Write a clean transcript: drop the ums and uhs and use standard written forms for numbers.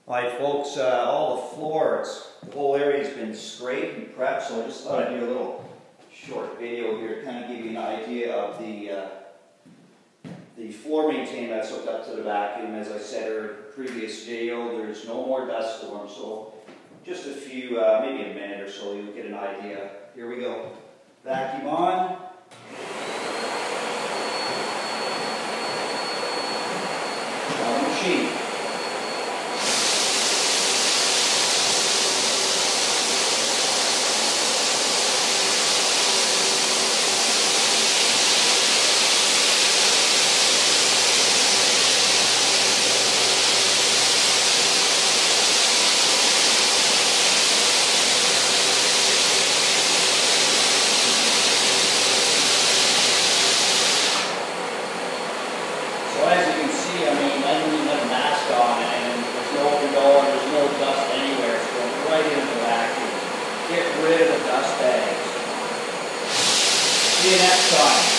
Hi folks, all the floors, the whole area's been scraped and prepped, so I just thought I'd do a little short video here to kind of give you an idea of the floor maintainment that's hooked up to the vacuum. As I said in the previous video, there's no more dust storms, so just a few, maybe a minute or so, you'll get an idea. Here we go. Vacuum on. On the machine. As you can see, I don't even have a mask on, and there's no orbital, and there's no dust anywhere. It's going right into the vacuum. Get rid of the dust bags. See you next time.